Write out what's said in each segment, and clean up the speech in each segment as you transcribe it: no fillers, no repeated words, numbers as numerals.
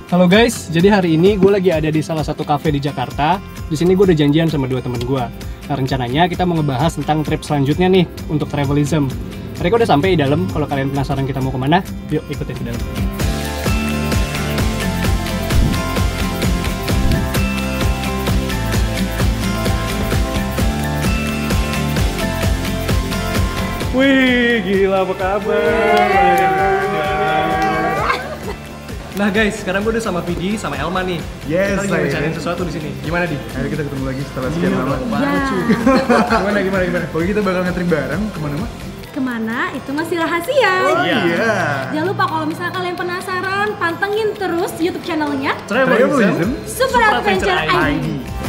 Halo guys, jadi hari ini gue lagi ada di salah satu cafe di Jakarta. Di sini gue udah janjian sama dua teman gue. Nah, rencananya kita mau ngebahas tentang trip selanjutnya nih untuk travelism. Mereka udah sampai di dalam. Kalau kalian penasaran kita mau kemana, yuk ikutin ke dalam. Wih, gila apa kabar? Nah guys, sekarang gue udah sama Vidi sama Elma nih. Yes, kita lagi bicarain sesuatu di sini. Gimana di? Akhirnya kita ketemu lagi setelah sekian lama. Gimana? Pokoknya kita bakal nge-trip bareng kemana mak? Kemana itu masih rahasia. Oh iya. Jangan lupa kalau misalnya kalian penasaran, pantengin terus YouTube channelnya Travelism Super Adventure ID.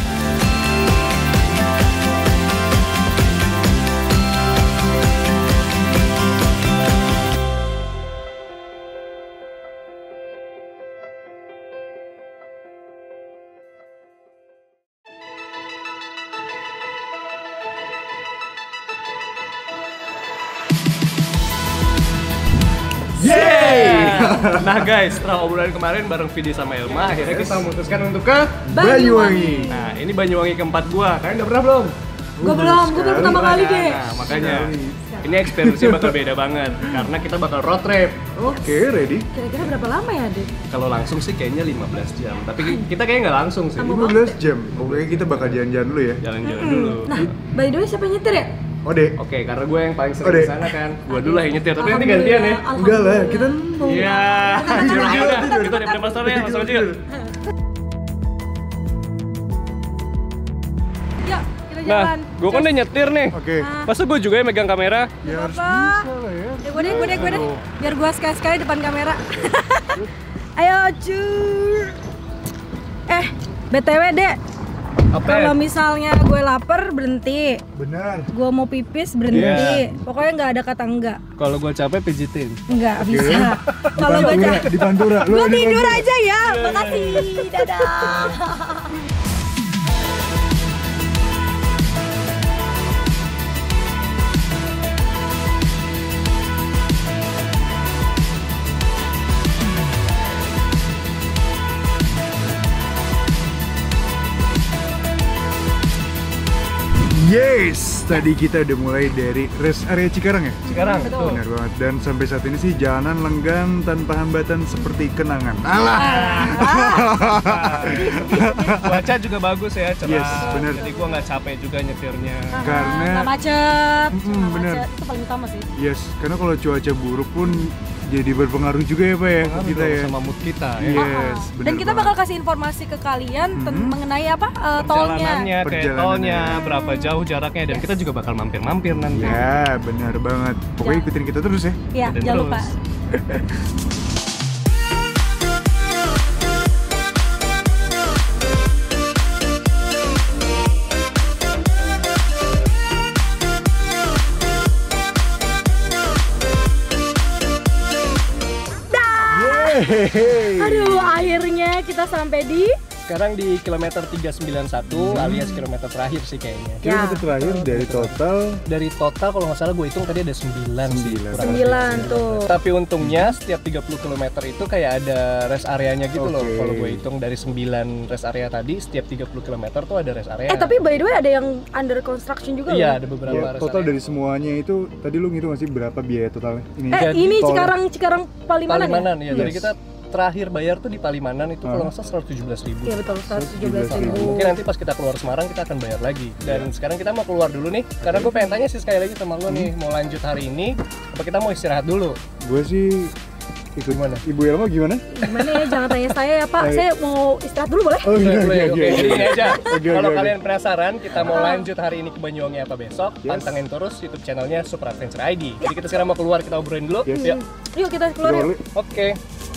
Nah guys, setelah obrolan kemarin bareng Vidi sama Elma, akhirnya kita memutuskan untuk ke Banyuwangi. Nah, ini Banyuwangi keempat gua. Kalian udah pernah belum? Gue belum pertama kali deh. Nah, makanya ini experience-nya bakal beda banget karena kita bakal road trip. Oke, ready? Kira-kira berapa lama ya, Dek? Kalau langsung sih kayaknya 15 jam, tapi kita kayaknya nggak langsung sih. 15 jam. Pokoknya kita bakal jalan-jalan dulu ya. Jalan-jalan dulu. Nah, by the way siapa yang nyetir ya? Ode. Oke, karena gue yang paling sering di sana kan. Gue dulu lah yang nyetir, tapi nanti gantian ya. Enggak lah, kita Iya. Udah, kita udah masalahnya, langsung aja. Yuk, kita Nah, jalan. gue kan udah nyetir nih. Oke. Masa gue juga yang megang kamera? Ya harus Apa? bisa lah ya. Gue deh. Biar gue sekali-sekali depan kamera. Ayo, cur. BTW, Dek. Kalau misalnya gue lapar berhenti, Benar. gue mau pipis berhenti. Pokoknya nggak ada kata enggak. Kalau gue capek pijitin. Nggak bisa. Kalau gue Di Pantura. gue tidur aja ya. Makasih. Dadah. Yes, tadi kita udah mulai dari rest area Cikarang ya? Sekarang, Betul. Benar banget. Dan sampai saat ini sih jalanan lenggang tanpa hambatan seperti kenangan. Alah. Cuaca juga bagus ya, cerah. Yes, bener. Jadi gue nggak capek juga nyetirnya. Karena nggak macet. Nggak bener. macet. Itu paling utama sih. Yes, karena kalau cuaca buruk pun jadi berpengaruh juga ya Pak ya ke kita ya. Sama mood kita ya. Yes, bener Dan kita banget. bakal kasih informasi ke kalian mengenai apa tolnya. Perjalanannya, kayak Perjalanannya. tolnya, berapa jauh jaraknya, dan kita juga bakal mampir-mampir nanti. Ya, benar banget. Pokoknya ikutin kita terus ya. Ya, Dan jangan terus. lupa. Hehehe. Aduh, akhirnya kita sampai di Sekarang di kilometer 391 alias kilometer terakhir sih kayaknya. Kilometer terakhir dari total Dari total kalau nggak salah gue hitung tadi ada 9 sih. kurang lebih. 9 tuh. Tapi untungnya setiap 30 km itu kayak ada rest areanya gitu loh. Oke. Kalau gue hitung dari 9 rest area tadi, setiap 30 km tuh ada rest area. Tapi by the way ada yang under construction juga iya, loh. ada beberapa ya, rest total area. dari semuanya itu tadi lu ngitung nggak sih berapa biaya totalnya? Jadi Ini tol. Cikarang Palimanan, Palimanan ya? ya. Jadi kita terakhir bayar tuh di Palimanan itu kalau nggak salah 117.000. Iya betul, 117.000. Mungkin nanti pas kita keluar Semarang kita akan bayar lagi. Dan sekarang kita mau keluar dulu nih, karena gue pengen tanya sih sekali lagi sama lo nih, mau lanjut hari ini apa kita mau istirahat dulu? Gue sih ikut Gimana? Ibu Elma gimana? Gimana ya, jangan tanya saya ya Pak, saya mau istirahat dulu boleh? Oh iya Boleh, iya oke. iya. Jadi ini aja. Oke, Kalau oke, kalian penasaran kita mau lanjut hari ini ke Banyuwangi apa besok, Yes. pantengin terus YouTube channelnya Super Adventure ID. Jadi kita sekarang mau keluar, kita obrolin dulu. Yes. Yuk. Yuk kita keluar yuk. Oke.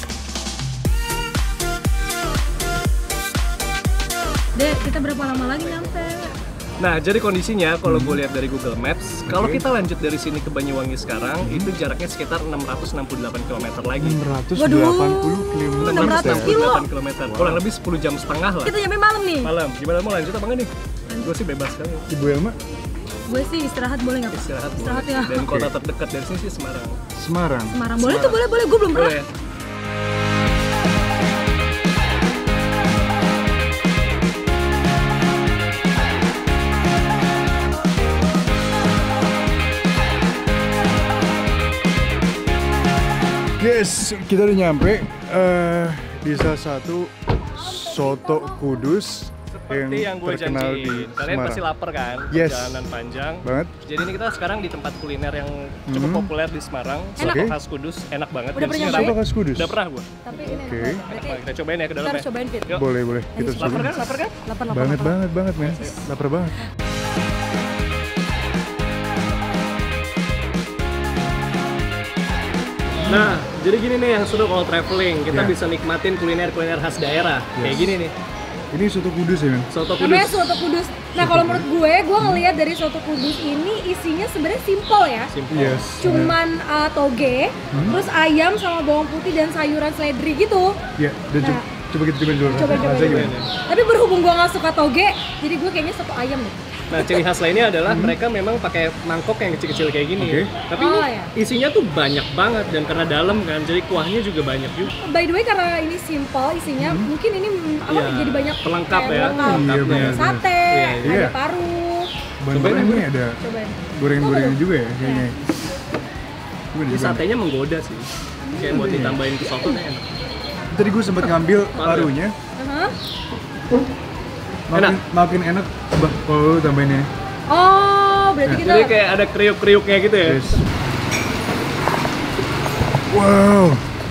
Dek, kita berapa lama lagi nyampe? Nah, jadi kondisinya kalau gue lihat dari Google Maps, kalau kita lanjut dari sini ke Banyuwangi sekarang, itu jaraknya sekitar 668 km lagi. 680 km. 600 km. Kurang lebih 10 jam setengah lah. Kita nyampe malam nih. Malam, gimana mau lanjut apa enggak nih? Gue sih bebas sekali. Ibu Elma? Gue sih istirahat boleh nggak Pak? Istirahat Istirahat boleh. ya. Dan kota terdekat dari sini sih Semarang. Semarang. Semarang boleh tuh, boleh. Gue belum pernah. Boleh. Yes, kita udah nyampe di salah satu soto Kudus yang gue terkenal di janjiin. Kalian Semarang. pasti lapar kan? Yes. Perjalanan panjang. Banget. Jadi ini kita sekarang di tempat kuliner yang cukup populer di Semarang. Enak. Soto Oke. khas Kudus, enak banget. Udah Dan pernah sini nyobain? Soto khas Kudus. Udah pernah gue. Tapi ini Oke. enak Enak banget. banget. Kita cobain ya ke Kita dalam harus ya. cobain Fit. Yuk. Boleh, boleh. Kita Ayo, coba. Lapar kan? Lapar kan? Lapar. Banget, men. Lapar banget. Nah, jadi gini nih yang seru kalau traveling, kita Ya. bisa nikmatin kuliner-kuliner khas daerah. Kayak Yes. gini nih, Ini soto Kudus ya, men? soto Namanya Kudus. soto Kudus. Nah kalau menurut gue ngelihat dari soto Kudus ini isinya sebenarnya simpel ya. Simple. Yes. Cuman toge, terus ayam sama bawang putih dan sayuran seledri gitu. Ya, dan Nah. coba kita cobain dulu. Coba Rasanya gimana? Tapi berhubung gue nggak suka toge, jadi gue kayaknya soto ayam deh. Nah, ciri khas lainnya adalah mereka memang pakai mangkok yang kecil-kecil kayak gini. Oke. Tapi Oh, ini ya. isinya tuh banyak banget dan karena dalam kan, jadi kuahnya juga banyak juga. By the way karena ini simple isinya, mungkin ini Iya, jadi banyak pelengkap kayak ya. pelengkap. Iya, Ada benar. sate, Iya, iya. ada paru. Bahan-bahan ini ada Cobain. gorengan-gorengan juga ya kayaknya. Coba Ini deh, coba. satenya menggoda sih. Kayak buat ditambahin ke soto enak. Tadi gue sempat ngambil parunya, Aha. makin enak. Coba kalau lu tambahin ini. Oh, berarti kita Jadi kayak ada kriuk-kriuknya gitu ya. Yes. Wow.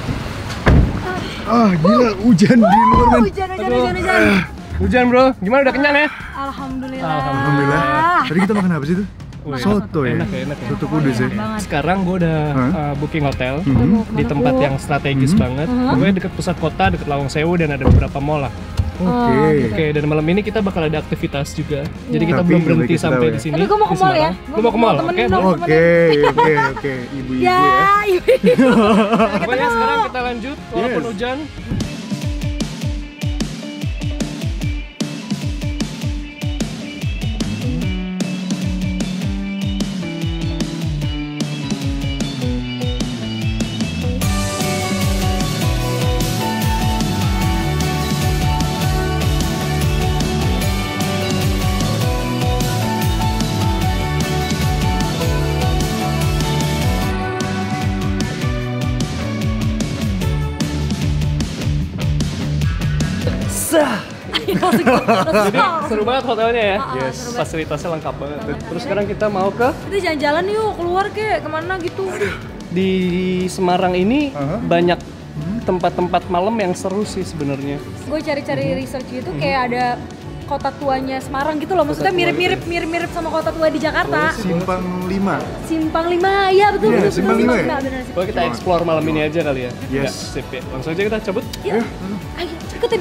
Gila, hujan di luar, men. hujan. Hujan bro, gimana udah kenyang ya? Alhamdulillah. Alhamdulillah. Tadi kita makan apa sih itu? Soto ya? Enak ya, enak ya. Soto Kudus ya? Banget. Sekarang gue udah booking hotel di tempat yang strategis banget. Pokoknya deket pusat kota, deket Lawang Sewu dan ada beberapa mall lah. Oke. Oke, dan malam ini kita bakal ada aktivitas juga. Jadi kita Tapi belum nggak berhenti boleh kita sampai tahu di ya. sini. Tapi gue mau ke di mall ya. Semarang. Lu mau ke mall? Oke, temenin dong. Oke. Ibu-ibu Ya, ya. ibu. Pokoknya sekarang kita lanjut walaupun Yes. hujan. Jadi seru banget hotelnya ya. Yes. seru banget. Fasilitasnya lengkap banget. Terus sekarang kita mau ke Kita jalan-jalan yuk, keluar kek, kemana gitu. di Semarang ini Aha. banyak tempat-tempat malam yang seru sih sebenarnya. Gue cari-cari research gitu kayak ada kota tuanya Semarang gitu loh. Maksudnya mirip-mirip sama kota tua di Jakarta. Simpang 5. Simpang 5, iya betul. Iya, betul, Simpang 5 ya? benar, Simpang Boleh kita explore malam ini aja kali ya? Yes. Ya, sip ya. Langsung aja kita cabut. Yuk, ayo ikutin.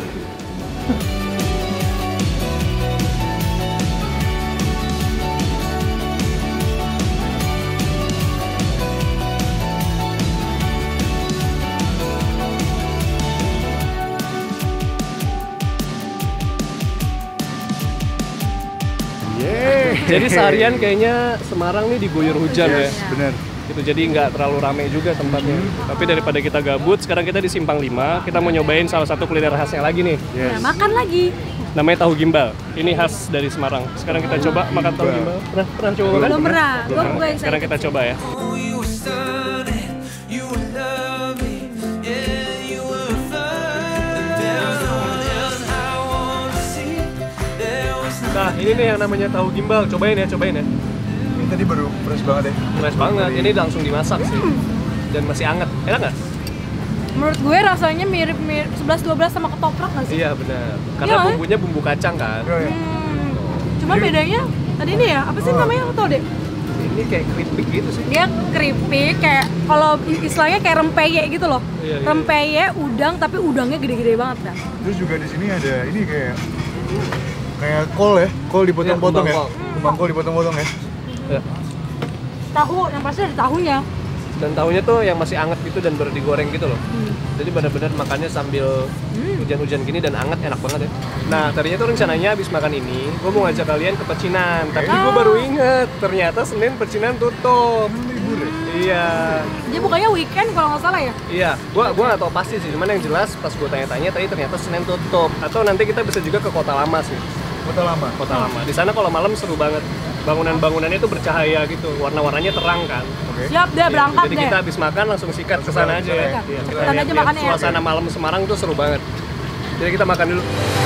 Yeay. Jadi seharian kayaknya Semarang nih diguyur hujan ya. Yes, benar. Gitu, jadi nggak terlalu rame juga tempatnya. Tapi daripada kita gabut, sekarang kita di Simpang 5. Kita mau nyobain salah satu kuliner khasnya lagi nih. Yes. Nah, makan lagi. Namanya tahu gimbal. Ini khas dari Semarang. Sekarang kita coba makan tahu gimbal. Pernah coba makan? Belum pernah. Gue Sekarang kita coba ya. Oh, you were stunning, you were lovely, yeah, you were fine. There's no one else I wanna see. There was Nah, ini nih yang namanya tahu gimbal. Cobain ya, cobain ya. Ini tadi baru fresh banget ya. Fresh banget. Ini langsung dimasak sih. Dan masih anget. Enak nggak? Menurut gue rasanya mirip 11-12 sama ketoprak nggak sih? Iya benar. Karena Iya. bumbunya bumbu kacang kan. Cuma bedanya tadi ini ya, apa sih namanya? Lo tau deh. Ini kayak keripik gitu sih. Dia keripik kayak kalau istilahnya kayak rempeyek gitu loh. Iya, iya. Rempeyek udang tapi udangnya gede-gede banget dah. Terus juga di sini ada ini kayak kol ya, kol dipotong-potong Iya, ya. kembang Kembang kol dipotong-potong ya. Ya. Tahu, yang pasti ada tahunya. Dan tahunya tuh yang masih anget gitu dan baru digoreng gitu loh. Jadi benar-benar makannya sambil hujan-hujan gini dan anget, enak banget ya. Nah tadinya tuh rencananya abis makan ini, gue mau ngajak kalian ke Pecinan. Tapi gue baru inget, ternyata Senin Pecinan tutup. Libur ya. Iya, Dia bukannya weekend kalau nggak salah ya? iya. Gua nggak tahu pasti sih, cuman yang jelas pas gue tanya-tanya tadi ternyata Senin tutup. Atau nanti kita bisa juga ke Kota Lama sih. Kota Lama. Kota Lama. Di sana kalau malam seru banget. Bangunan-bangunannya itu bercahaya gitu, warna-warnanya terang kan. Oke. Siap deh, berangkat Jadi deh. kita habis makan langsung sikat ke sana aja ya. Sikat. Iya, kita Cepetan aja lihat-lihat makannya ya. suasana malam Semarang tuh seru banget. Jadi kita makan dulu.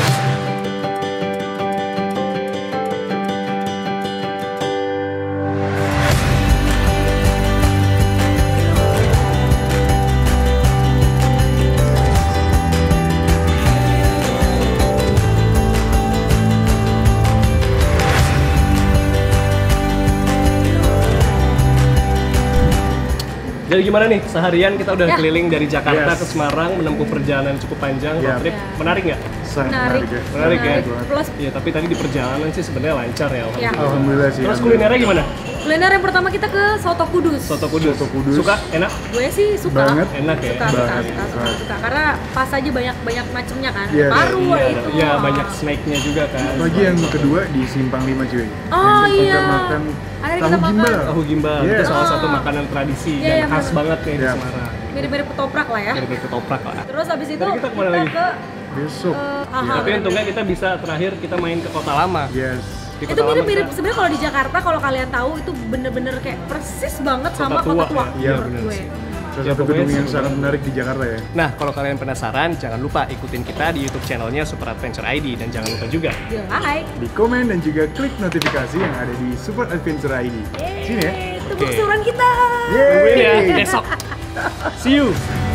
Jadi gimana nih, seharian kita udah Ya. keliling dari Jakarta Yes. ke Semarang, menempuh perjalanan cukup panjang, Ya. road trip. Ya. Menarik nggak? Sangat Menarik. menarik ya. Menarik ya? Plus Iya, tapi tadi di perjalanan sih sebenarnya lancar ya. Ya. Alhamdulillah sih. Terus kulinernya gimana? kuliner yang pertama kita ke Soto Kudus. Soto Kudus. Soto Kudus. Suka? Enak? Gue sih suka. Banget. Enak ya? Suka. Karena pas aja banyak macemnya kan. Iya, Paru Iya, ada itu. iya, banyak snack-nya juga kan. Lagi yang kedua di Simpang 5 cuy. Oh, Yang iya. makan Akhirnya tahu kita makan. gimbal. Tahu gimbal, Iya. itu salah satu makanan tradisi Iya, dan iya, khas bener. banget nih di Iya. Semarang. Mirip-mirip ketoprak lah ya. Dari ketoprak lah. Terus habis itu Tadi kita kemana lagi? ke Besok. Tapi untungnya kita bisa terakhir kita main ke Kota Lama. Yes. Di itu Kota Lama mirip-mirip kita- sebenarnya kalau di Jakarta kalau kalian tahu itu bener-bener kayak persis banget sama Kota tua, Kota Tua. ya. Iya, menurut bener gue. sih. Salah Ya, satu pokoknya gedung yang seru sangat banget. menarik di Jakarta ya. Nah, kalau kalian penasaran, jangan lupa ikutin kita di YouTube channelnya Super Adventure ID dan jangan lupa juga Ya, like. Di komen dan juga klik notifikasi yang ada di Super Adventure ID. Sini ya. Tepuk suran kita. tungguin ya Yeay. besok. See you.